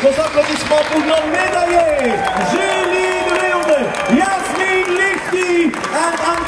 Vos applaudissements pour nos médaillés, Julie de Wilde, Jasmin, Liechti, and